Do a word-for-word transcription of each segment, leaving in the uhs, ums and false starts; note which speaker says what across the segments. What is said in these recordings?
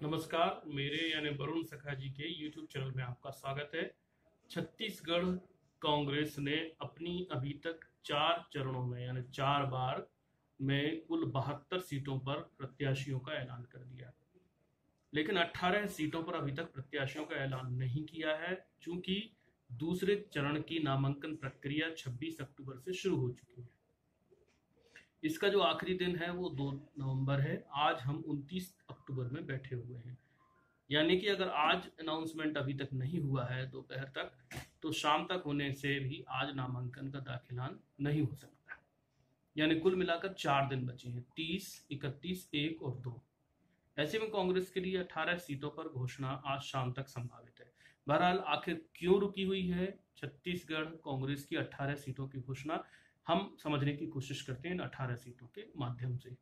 Speaker 1: नमस्कार, मेरे यानी वरुण सखा जी के यूट्यूब चैनल में आपका स्वागत है। छत्तीसगढ़ कांग्रेस ने अपनी अभी तक चार चरणों में यानी चार बार में कुल बहत्तर सीटों पर प्रत्याशियों का ऐलान कर दिया, लेकिन अठारह सीटों पर अभी तक प्रत्याशियों का ऐलान नहीं किया है, चूंकि दूसरे चरण की नामांकन प्रक्रिया छब्बीस अक्टूबर से शुरू हो चुकी है। इसका जो आखिरी दिन है वो दो नवंबर है। आज हम उनतीस अक्टूबर में बैठे हुए हैं, यानी कि अगर आज अनाउंसमेंट अभी तक नहीं हुआ है दोपहर तक, तो शाम तक होने से भी आज नामांकन का दाखिलान नहीं हो सकता। यानी कुल मिलाकर चार दिन बचे हैं, तीस, इकतीस, एक और दो। ऐसे में कांग्रेस के लिए अठारह सीटों पर घोषणा आज शाम तक संभावित है। बहरहाल आखिर क्यों रुकी हुई है छत्तीसगढ़ कांग्रेस की अठारह सीटों की घोषणा, हम समझने की कोशिश करते हैं इन अठारह सीटों के माध्यम से।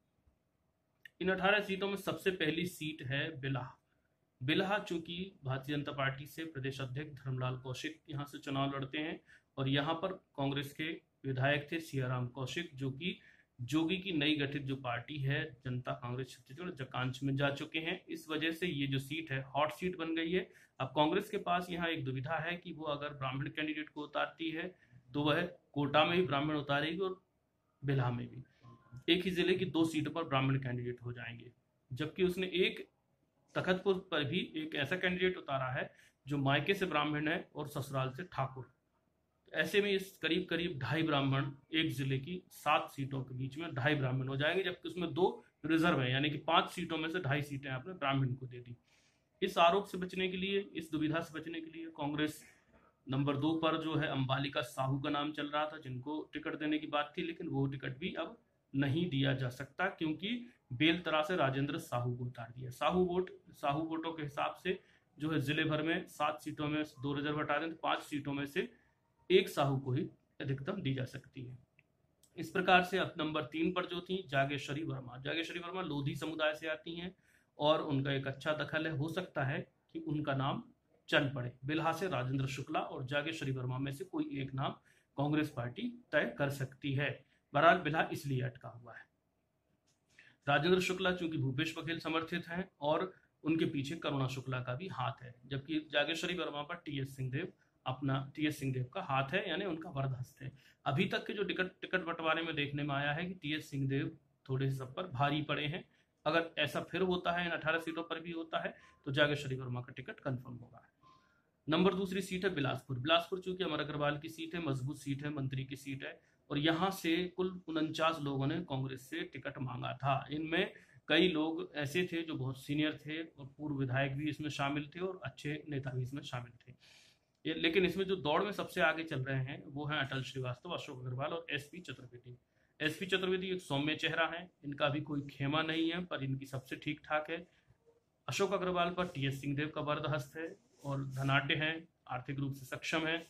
Speaker 1: इन अठारह सीटों में सबसे पहली सीट है बिलाह। बिलाह चूंकि भारतीय जनता पार्टी से प्रदेश अध्यक्ष धर्मलाल कौशिक यहां से चुनाव लड़ते हैं और यहां पर कांग्रेस के विधायक थे सियाराम कौशिक, जो कि जोगी की नई गठित जो पार्टी है जनता कांग्रेस छत्तीसगढ़ जकांश में जा चुके हैं। इस वजह से ये जो सीट है हॉट सीट बन गई है। अब कांग्रेस के पास यहाँ एक दुविधा है कि वो अगर ब्राह्मण कैंडिडेट को उतारती है तो वह कोटा में भी ब्राह्मण उतारेगी और बिलाह में भी। एक ही जिले की दो सीटों पर ब्राह्मण कैंडिडेट हो जाएंगे, जबकि उसने एक तखतपुर पर भी एक ऐसा कैंडिडेट उतारा है जो मायके से ब्राह्मण है और ससुराल से ठाकुर। ऐसे में इस करीब करीब ढाई ब्राह्मण एक जिले की सात सीटों के बीच में ढाई ब्राह्मण हो जाएंगे, जबकि उसमें दो रिजर्व है, यानी कि पांच सीटों में से ढाई सीटें आपने ब्राह्मण को दे दी। इस आरोप से बचने के लिए, इस दुविधा से बचने के लिए कांग्रेस नंबर दो पर जो है अंबालिका साहू का नाम चल रहा था, जिनको टिकट देने की बात थी, लेकिन वो टिकट भी अब नहीं दिया जा सकता क्योंकि बेलतरा से राजेंद्र साहू को उतार दिया। साहू वोट साहू वोटों के हिसाब से जो है जिले भर में सात सीटों में दो रिजर्व हटा दें तो पांच सीटों में से एक साहू को ही अधिकतम दी जा सकती है। इस प्रकार से अब नंबर तीन पर जो थी जागेश्वरी वर्मा। जागेश्वरी वर्मा लोधी समुदाय से आती हैं और उनका एक अच्छा दखल है, हो सकता है कि उनका नाम चल पड़े। बिल्हा से राजेंद्र शुक्ला और जागेश्वरी वर्मा में से कोई एक नाम कांग्रेस पार्टी तय कर सकती है। बहरहाल बिल्हा इसलिए अटका हुआ है। राजेंद्र शुक्ला चूंकि भूपेश बघेल समर्थित हैं और उनके पीछे करुणा शुक्ला का भी हाथ है, जबकि जागेश्वरी वर्मा पर टी एस सिंहदेव अपना टी एस सिंहदेव का हाथ है, यानी उनका वरदहस्त है। अभी तक के जो टिकट टिकट बंटवारे में देखने में आया है कि टी एस सिंहदेव थोड़े से सब पर भारी पड़े हैं। अगर ऐसा फिर होता है, इन अठारह सीटों पर भी होता है, तो जागेश्वरी वर्मा का टिकट कंफर्म होगा। नंबर दूसरी सीट है बिलासपुर। बिलासपुर चूंकि अमर अग्रवाल की सीट है, मजबूत सीट है, मंत्री की सीट है और यहां से कुल उनचास लोगों ने कांग्रेस से टिकट मांगा था। इनमें कई लोग ऐसे थे जो बहुत सीनियर थे और पूर्व विधायक भी इसमें शामिल थे और अच्छे नेता भी इसमें शामिल थे। ये, लेकिन इसमें जो दौड़ में सबसे आगे चल रहे हैं वो हैं अटल श्रीवास्तव, अशोक अग्रवाल और S P Chaturvedi. S P Chaturvedi एक सौम्य चेहरा है, इनका भी कोई खेमा नहीं है, पर इनकी सबसे ठीक ठाक है। अशोक अग्रवाल पर टी एस सिंहदेव का वरदहस्त है और धनाढ़ हैं, आर्थिक रूप से सक्षम है,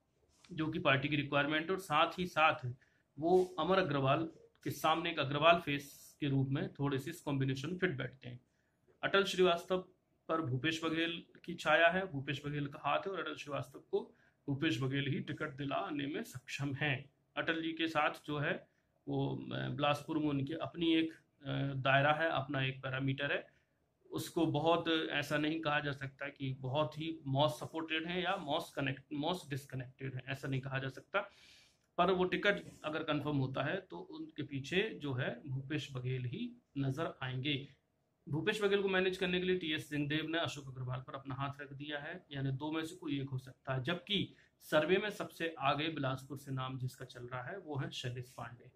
Speaker 1: जो कि पार्टी की रिक्वायरमेंट, और साथ ही साथ वो अमर अग्रवाल के सामने एक अग्रवाल फेस के रूप में थोड़े से इस कॉम्बिनेशन फिट बैठते हैं। अटल श्रीवास्तव पर भूपेश बघेल की छाया है, भूपेश बघेल का हाथ है और अटल श्रीवास्तव को भूपेश बघेल ही टिकट दिलाने में सक्षम हैं। अटल जी के साथ जो है वो बिलासपुर में उनकी अपनी एक दायरा है, अपना एक पैरामीटर है। उसको बहुत ऐसा नहीं कहा जा सकता कि बहुत ही मॉस सपोर्टेड है या मॉस कनेक्ट मॉस डिसकनेक्टेड है, ऐसा नहीं कहा जा सकता। पर वो टिकट अगर कंफर्म होता है तो उनके पीछे जो है भूपेश बघेल ही नजर आएंगे। भूपेश बघेल को मैनेज करने के लिए टी एस सिंहदेव ने अशोक अग्रवाल पर अपना हाथ रख दिया है, यानी दो में से कोई एक हो सकता है। जबकि सर्वे में सबसे आगे बिलासपुर से नाम जिसका चल रहा है वो है शैलेश पांडे।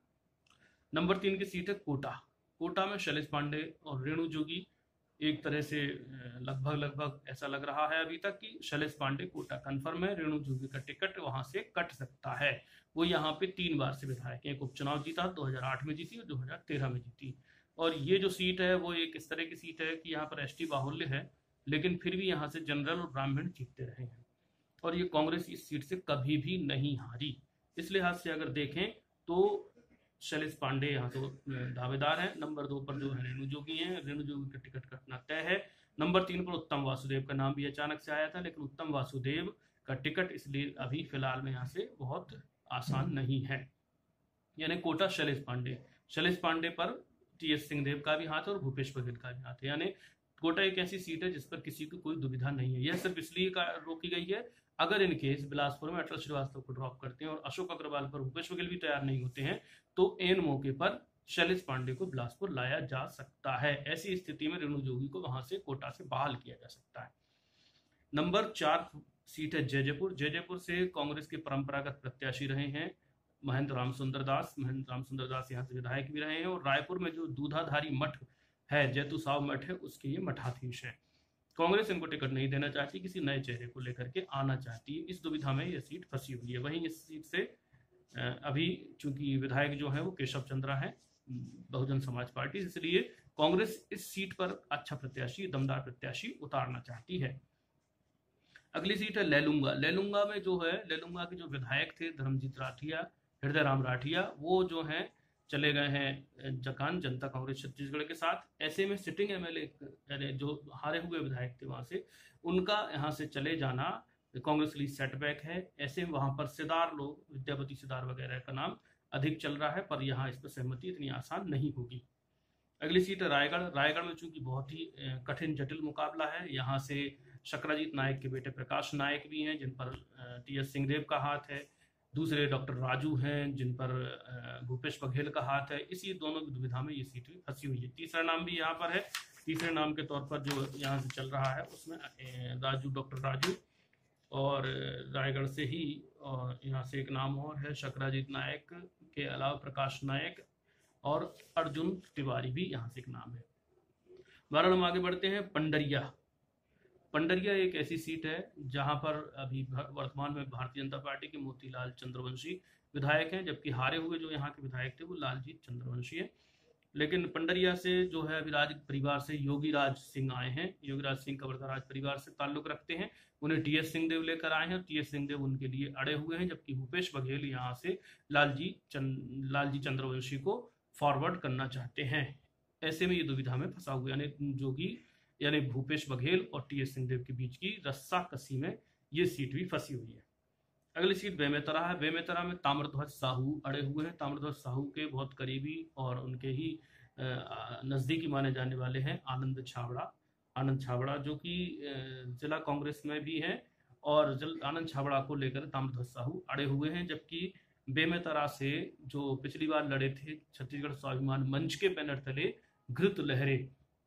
Speaker 1: नंबर तीन की सीट है कोटा। कोटा में शैलेश पांडे और रेणु जोगी एक तरह से लगभग लगभग ऐसा लग रहा है अभी तक कि शैलेश पांडे कोटा कंफर्म है, रेणु जोगी का टिकट वहां से कट सकता है। वो यहाँ पे तीन बार से विधायक, एक उपचुनाव जीता, दो हज़ार आठ में जीती और दो हज़ार तेरह में जीती। और ये जो सीट है वो एक इस तरह की सीट है कि यहाँ पर एस टी बाहुल्य है, लेकिन फिर भी यहाँ से जनरल और ब्राह्मण जीतते रहे हैं और ये कांग्रेस इस सीट से कभी भी नहीं हारी। इस लिहाज से अगर देखें तो शैलेश पांडे यहाँ तो दावेदार है। नंबर दो पर जो है रेणु जोगी हैं, रेणु जोगी का टिकट कटना तय है। नंबर तीन पर उत्तम वासुदेव का नाम भी अचानक से आया था, लेकिन उत्तम वासुदेव का टिकट इसलिए अभी फिलहाल में यहाँ से बहुत आसान नहीं है। यानी कोटा शैलेश पांडे शैलेश पांडे पर टी एस सिंहदेव का भी हाथ है और भूपेश बघेल का भी हाथ है। यानी कोटा एक ऐसी सीट है जिस पर किसी को कोई दुविधा नहीं है। यह सिर्फ इसलिए रोकी गई है, अगर इन केस बिलासपुर में अटल श्रीवास्तव को ड्रॉप करते हैं और अशोक अग्रवाल पर भूपेश बघेल भी तैयार नहीं होते हैं, तो एन मौके पर शैलेश पांडे को बिलासपुर लाया जा सकता है। ऐसी स्थिति में रेणु जोगी को वहां से कोटा से बहाल किया जा सकता है। नंबर चार सीट है जयजयपुर। जयजयपुर से कांग्रेस के परंपरागत प्रत्याशी रहे हैं महेंद्र राम सुंदर दास। महेंद्र राम सुंदर दास यहाँ से विधायक भी रहे हैं, और रायपुर में जो दूधाधारी मठ है, जैतू साव मठ है, उसके ये मठाधीश है। कांग्रेस इनको टिकट नहीं देना चाहती, किसी नए चेहरे को लेकर के आना चाहती है। इस दुविधा में यह सीट फंसी हुई है। वहीं इस सीट से अभी चूंकि विधायक जो है वो केशव चंद्रा है बहुजन समाज पार्टी, इसलिए कांग्रेस इस सीट पर अच्छा प्रत्याशी, दमदार प्रत्याशी उतारना चाहती है। अगली सीट है लेलुंगा। लेलुंगा में जो है, लेलुंगा के जो विधायक थे धर्मजीत राठिया, हृदय राम राठिया, वो जो है चले गए हैं जकान जनता कांग्रेस छत्तीसगढ़ के साथ। ऐसे में सिटिंग एमएलए यानी जो हारे हुए विधायक थे वहां से, उनका यहाँ से चले जाना कांग्रेस के लिए सेटबैक है। ऐसे में वहां पर सिदार लोग, विद्यापति सिदार वगैरह का नाम अधिक चल रहा है, पर यहाँ इस पर सहमति इतनी आसान नहीं होगी। अगली सीट है रायगढ़। रायगढ़ में चूंकि बहुत ही कठिन जटिल मुकाबला है, यहाँ से शक्राजीत नायक के बेटे प्रकाश नायक भी हैं जिन पर टी एस सिंहदेव का हाथ है, दूसरे डॉक्टर राजू हैं जिन पर भूपेश बघेल का हाथ है। इसी दोनों की दुविधा में ये सीट भी फंसी हुई है। तीसरा नाम भी यहाँ पर है। तीसरे नाम के तौर पर जो यहाँ से चल रहा है उसमें राजू, डॉक्टर राजू, और रायगढ़ से ही, और यहाँ से एक नाम और है शक्राजीत नायक के अलावा प्रकाश नायक और अर्जुन तिवारी भी यहाँ से एक नाम है। बारह हम आगे बढ़ते हैं। पंडरिया। पंडरिया एक ऐसी सीट है जहां पर अभी वर्तमान में भारतीय जनता पार्टी के मोतीलाल चंद्रवंशी विधायक हैं, जबकि हारे हुए जो यहाँ के विधायक थे वो लालजीत चंद्रवंशी है। लेकिन पंडरिया से जो है अभी राज परिवार से योगी राज सिंह आए हैं। योगी राज सिंह कवर्धा राज परिवार से ताल्लुक रखते हैं। उन्हें टी एस सिंहदेव लेकर आए हैं, टी एस सिंहदेव उनके लिए अड़े हुए हैं, जबकि भूपेश बघेल यहाँ से लालजी चंद लालजी चंद्रवंशी को फॉरवर्ड करना चाहते हैं। ऐसे में ये दुविधा में फंसा हुआ, यानी जोगी यानी भूपेश बघेल और टी एस सिंहदेव के बीच की रस्सा कसी में ये सीट भी फंसी हुई है। अगली सीट बेमेतरा है। बेमेतरा में ताम्रध्वज साहू अड़े हुए हैं। ताम्रध्वज साहू के बहुत करीबी और उनके ही नजदीकी माने जाने वाले हैं आनंद छाबड़ा। आनंद छाबड़ा जो कि जिला कांग्रेस में भी हैं, और आनंद छाबड़ा को लेकर ताम्रध्वज साहू अड़े हुए हैं। जबकि बेमेतरा से जो पिछली बार लड़े थे छत्तीसगढ़ स्वाभिमान मंच के बैनर तले घृत लहरे,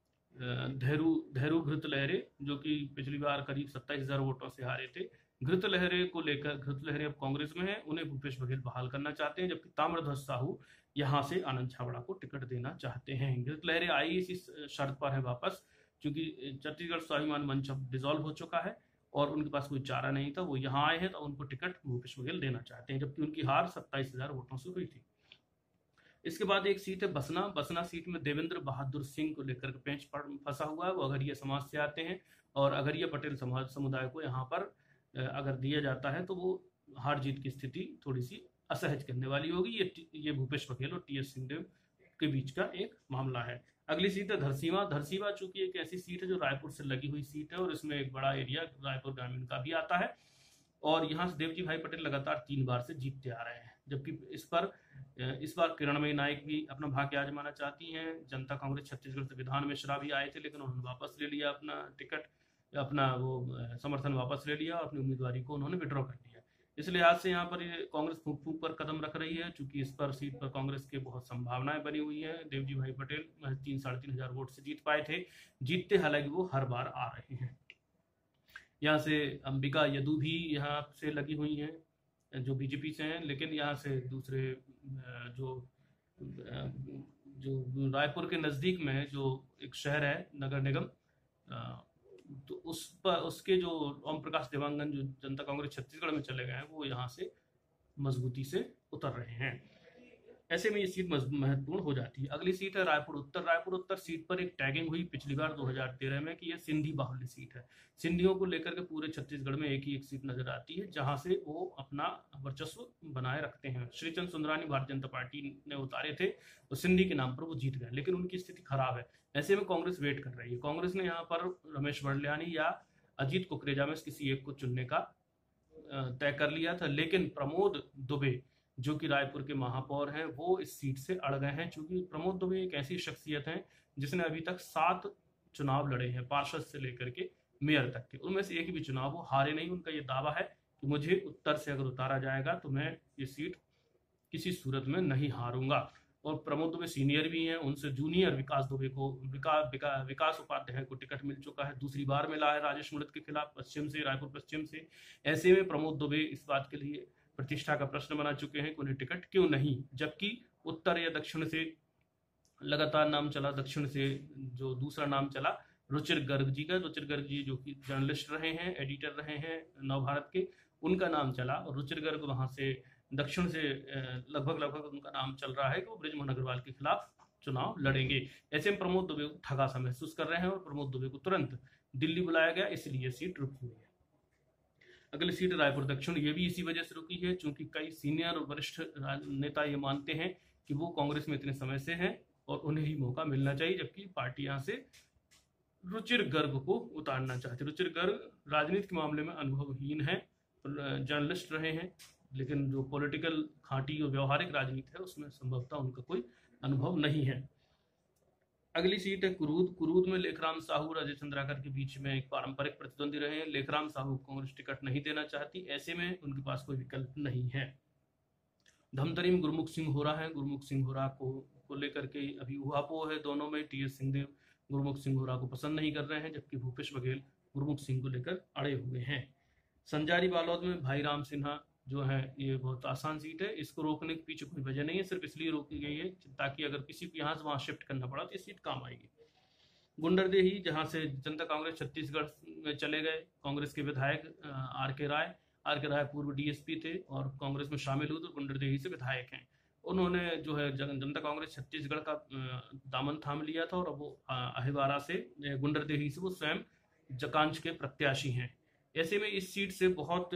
Speaker 1: धैरू धैरू घृत लहरे, जो कि पिछली बार करीब सत्ताईस हजार वोटों से हारे थे, घृत लहरे को लेकर, घृत लहरे अब कांग्रेस में है, उन्हें भूपेश बघेल बहाल करना चाहते हैं, जबकि ताम्रध्वज साहू यहां से आनंद छाबड़ा को टिकट देना चाहते हैं। घृत लहरे आई इसी शर्त पर है वापस, क्योंकि छत्तीसगढ़ स्वाभिमान मंच अब डिसॉल्व हो चुका है और उनके पास कोई चारा नहीं था, वो यहाँ आए हैं तो उनको टिकट भूपेश बघेल देना चाहते हैं, जबकि उनकी हार सत्ताईस हजार वोटों से हुई थी। इसके बाद एक सीट है बसना। बसना सीट में देवेंद्र बहादुर सिंह को लेकर पेंच पर फंसा हुआ है। वो अगरिया समाज से आते हैं और अगरिया पटेल समाज समुदाय को यहाँ पर अगर दिया जाता है तो वो हार जीत की स्थिति थोड़ी सी असहज करने वाली होगी। ये ये भूपेश बघेल और टी एस सिंहदेव के बीच का एक मामला है। अगली सीट है धरसीवा। धरसीवा चूंकि एक ऐसी सीट है जो रायपुर से लगी हुई सीट है और इसमें एक बड़ा एरिया रायपुर ग्रामीण का भी आता है, और यहाँ से देवजी भाई पटेल लगातार तीन बार से जीतते आ रहे हैं। जबकि इस पर इस बार किरणमयी नायक भी अपना भाग्य आजमाना चाहती हैं। जनता कांग्रेस छत्तीसगढ़ से विधान मिश्रा भी आए थे, लेकिन उन्होंने वापस ले लिया अपना टिकट, अपना वो समर्थन वापस ले लिया, अपनी उम्मीदवारी को उन्होंने विड्रॉ कर लिया। इस लिहाज से यहाँ पर ये कांग्रेस फूक फूक पर कदम रख रही है, चूंकि इस पर सीट पर कांग्रेस के बहुत संभावनाएं बनी हुई है। देवजी भाई पटेल तीन साढ़े तीन हजार वोट से जीत पाए थे, जीतते हालांकि वो हर बार आ रहे हैं। यहाँ से अंबिका यदु भी यहाँ से लगी हुई हैं जो बीजेपी से हैं, लेकिन यहाँ से दूसरे जो जो रायपुर के नज़दीक में जो एक शहर है नगर निगम, तो उस पर उसके जो ओम प्रकाश देवांगन जो जनता कांग्रेस छत्तीसगढ़ में चले गए हैं वो यहाँ से मजबूती से उतर रहे हैं। ऐसे में ये सीट महत्वपूर्ण हो जाती है। अगली सीट है रायपुर उत्तर। रायपुर उत्तर सीट पर एक टैगिंग हुई पिछली बार दो हज़ार तेरह में कि ये सिंधी बाहुल्य सीट है। सिंधियों को लेकर के पूरे छत्तीसगढ़ में एक ही एक सीट नजर आती है जहां से वो अपना वर्चस्व बनाए रखते हैं। श्रीचंद सुंदरानी भारतीय जनता पार्टी ने उतारे थे और सिंधी के नाम पर वो जीत गए, लेकिन उनकी स्थिति खराब है। ऐसे में कांग्रेस वेट कर रही है। कांग्रेस ने यहाँ पर रमेश वर्ल्यानी या अजीत कुकरेजा में किसी एक को चुनने का तय कर लिया था, लेकिन प्रमोद दुबे जो कि रायपुर के महापौर हैं वो इस सीट से अड़ गए हैं। चूंकि प्रमोद दुबे एक ऐसी शख्सियत हैं जिसने अभी तक सात चुनाव लड़े हैं, पार्षद से लेकर के मेयर तक के, उनमें से एक भी चुनाव वो हारे नहीं। उनका ये दावा है कि मुझे उत्तर से अगर उतारा जाएगा तो मैं ये सीट किसी सूरत में नहीं हारूंगा। और प्रमोद दुबे सीनियर भी हैं, उनसे जूनियर विकास दुबे को विकास विका, विकास उपाध्याय को टिकट मिल चुका है, दूसरी बार मिला है राजेश मूणत के खिलाफ पश्चिम से, रायपुर पश्चिम से। ऐसे में प्रमोद दुबे इस बात के लिए प्रतिष्ठा का प्रश्न बना चुके हैं कि उन्हें टिकट क्यों नहीं, जबकि उत्तर या दक्षिण से लगातार नाम चला। दक्षिण से जो दूसरा नाम चला रुचिर गर्ग जी का, रुचिर गर्ग जी जो कि जर्नलिस्ट रहे हैं, एडिटर रहे हैं नवभारत के, उनका नाम चला। और रुचिर गर्ग वहां से दक्षिण से लगभग लगभग उनका नाम चल रहा है कि वो बृजमोहन अग्रवाल के खिलाफ चुनाव लड़ेंगे। ऐसे में प्रमोद दुबे ठगा सा महसूस कर रहे हैं और प्रमोद दुबे को तुरंत दिल्ली बुलाया गया, इसलिए सीट रुकी हुई है। अगली सीट रायपुर दक्षिण, ये भी इसी वजह से रुकी है क्योंकि कई सीनियर और वरिष्ठ नेता ये मानते हैं कि वो कांग्रेस में इतने समय से हैं और उन्हें ही मौका मिलना चाहिए, जबकि पार्टी यहाँ से रुचिर गर्ग को उतारना चाहती। रुचिर गर्ग राजनीति के मामले में अनुभवहीन है, जर्नलिस्ट रहे हैं, लेकिन जो पॉलिटिकल खांटी और व्यवहारिक राजनीति है उसमें संभवतः उनका कोई अनुभव नहीं है। अगली सीट है कुरूद। कुरूद में लेखराम साहू और अजय चंद्राकर के बीच में एक पारंपरिक प्रतिद्वंदी रहे हैं। लेखराम साहू कांग्रेस टिकट नहीं देना चाहती, ऐसे में उनके पास कोई विकल्प नहीं है। धमतरी में गुरमुख सिंह होरा है। गुरमुख सिंह होरा को को लेकर के अभी उहापोह है दोनों में। टी एस सिंहदेव गुरमुख सिंह होरा को पसंद नहीं कर रहे हैं, जबकि भूपेश बघेल गुरमुख सिंह को लेकर अड़े हुए हैं। संजारी बालोद में भाई राम सिन्हा जो है, ये बहुत आसान सीट है, इसको रोकने के पीछे कोई वजह नहीं है, सिर्फ इसलिए रोकी गई है ताकि अगर किसी को यहाँ से वहाँ शिफ्ट करना पड़ा तो ये सीट काम आएगी। गुंडरदेही, जहाँ से जनता कांग्रेस छत्तीसगढ़ में चले गए कांग्रेस के विधायक आर के राय आर के राय पूर्व डीएसपी थे और कांग्रेस में शामिल हुए तो गुंडरदेही से विधायक हैं। उन्होंने जो है जनता कांग्रेस छत्तीसगढ़ का दामन थाम लिया था और अब वो अहिवारा से, गुंडरदेही से वो स्वयं जकांश के प्रत्याशी हैं। ऐसे में इस सीट से बहुत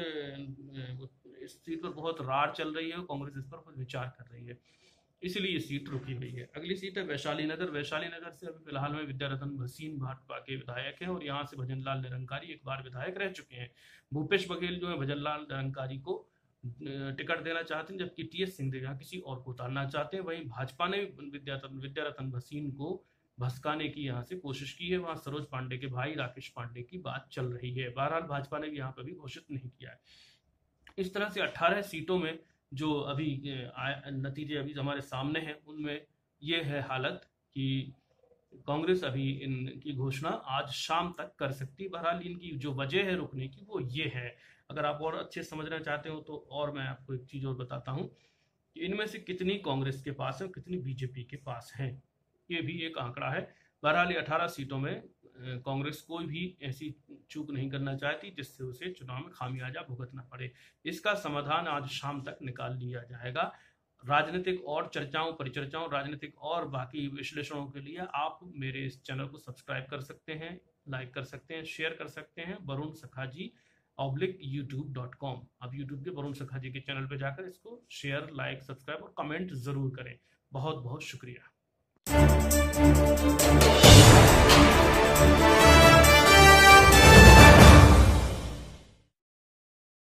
Speaker 1: इस सीट पर बहुत रार चल रही है और कांग्रेस इस पर कुछ विचार कर रही है, इसलिए ये सीट रुकी हुई है। अगली सीट है वैशाली नगर। वैशाली नगर से अभी फिलहाल में विद्यारतन भसीन भाजपा के विधायक हैं और यहाँ से भजनलाल निरंकारी एक बार विधायक रह चुके हैं। भूपेश बघेल जो है भजनलाल निरंकारी को टिकट देना चाहते हैं, जबकि टी एस सिंहदेव यहाँ किसी और को उतारना चाहते हैं। वहीं भाजपा ने विद्यारतन विद्यारतन भसीन को भसकाने की यहाँ से कोशिश की है, वहाँ सरोज पांडे के भाई राकेश पांडे की बात चल रही है। बहरहाल भाजपा ने भी यहाँ पर भी घोषित नहीं किया है। इस तरह से अठारह सीटों में जो अभी नतीजे अभी हमारे सामने हैं उनमें ये है हालत कि कांग्रेस अभी इनकी घोषणा आज शाम तक कर सकती है। बहरहाल इनकी जो वजह है रुकने की वो ये है। अगर आप और अच्छे समझना चाहते हो तो और मैं आपको एक चीज और बताता हूँ कि इनमें से कितनी कांग्रेस के पास है और कितनी बीजेपी के पास है, ये भी एक आंकड़ा है। बहरहाल ये अठारह सीटों में कांग्रेस कोई भी ऐसी चूक नहीं करना चाहती जिससे उसे चुनाव में खामियाजा भुगतना पड़े। इसका समाधान आज शाम तक निकाल लिया जाएगा। राजनीतिक और चर्चाओं परिचर्चाओं राजनीतिक और बाकी विश्लेषणों के लिए आप मेरे इस चैनल को सब्सक्राइब कर सकते हैं, लाइक कर सकते हैं, शेयर कर सकते हैं। Varun Sakhaji oblique YouTube dot com, आप यूट्यूब के वरुण सखाजी के चैनल पर जाकर इसको शेयर, लाइक, सब्सक्राइब और कमेंट जरूर करें। बहुत बहुत शुक्रिया।